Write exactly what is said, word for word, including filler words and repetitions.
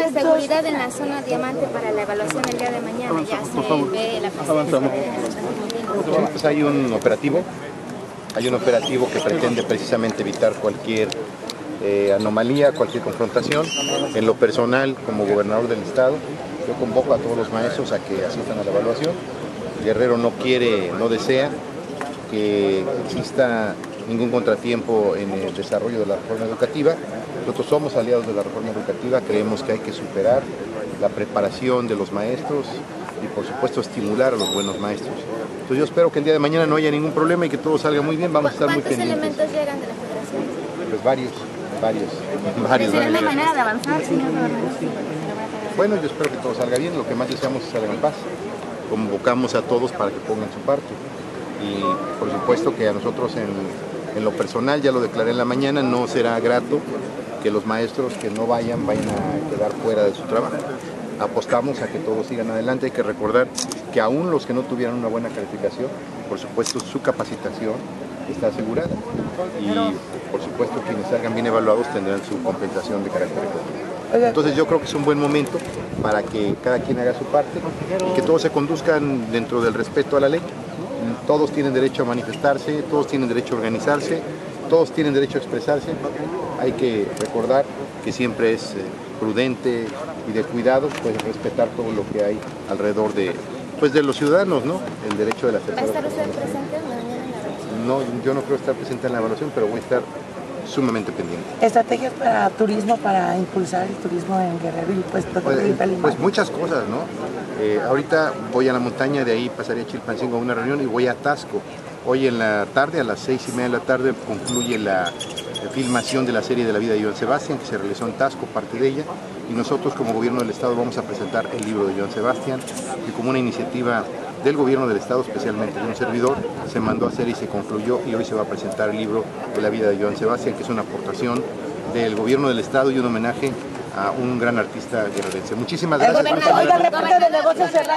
de seguridad en la zona diamante para la evaluación el día de mañana. Ya se ve la presencia de... Pues hay un operativo, hay un operativo que pretende precisamente evitar cualquier eh, anomalía, cualquier confrontación. En lo personal, como gobernador del estado, yo convoco a todos los maestros a que asistan a la evaluación. Guerrero no quiere, no desea que exista ningún contratiempo en el desarrollo de la reforma educativa. Nosotros somos aliados de la reforma educativa, creemos que hay que superar la preparación de los maestros y por supuesto estimular a los buenos maestros. Entonces yo espero que el día de mañana no haya ningún problema y que todo salga muy bien, vamos a estar muy pendientes. ¿Cuántos elementos llegan de la federación? Pues varios, varios, varios. ¿Será una manera de avanzar, señor gobernador? Bueno, yo espero que todo salga bien, lo que más deseamos es salga en paz. Convocamos a todos para que pongan su parte y por supuesto que a nosotros en, en lo personal, ya lo declaré en la mañana, no será grato que los maestros que no vayan vayan a quedar fuera de su trabajo. Apostamos a que todos sigan adelante. Hay que recordar que aún los que no tuvieran una buena calificación, por supuesto su capacitación está asegurada y por supuesto quienes salgan bien evaluados tendrán su compensación de carácter económico. Entonces yo creo que es un buen momento para que cada quien haga su parte y que todos se conduzcan dentro del respeto a la ley. Todos tienen derecho a manifestarse, todos tienen derecho a organizarse, todos tienen derecho a expresarse. Hay que recordar que siempre es prudente y de cuidado, pues respetar todo lo que hay alrededor de, pues, de los ciudadanos, ¿no? El derecho de la tercera. ¿Va a estar usted presente mañana en la evaluación? No, yo no creo estar presente en la evaluación, pero voy a estar sumamente pendiente. ¿Estrategias para turismo, para impulsar el turismo en Guerrero y pues todo pues, el país? Pues muchas cosas, ¿no? Eh, ahorita voy a la montaña, de ahí pasaré a Chilpancingo a una reunión y voy a Taxco. Hoy en la tarde, a las seis y media de la tarde, concluye la, la filmación de la serie de la vida de Joan Sebastián, que se realizó en Taxco, parte de ella, y nosotros como gobierno del estado vamos a presentar el libro de Joan Sebastián, que como una iniciativa del gobierno del estado, especialmente de un servidor, se mandó a hacer y se concluyó, y hoy se va a presentar el libro de la vida de Joan Sebastián, que es una aportación del gobierno del estado y un homenaje a un gran artista guerrerense. Muchísimas gracias.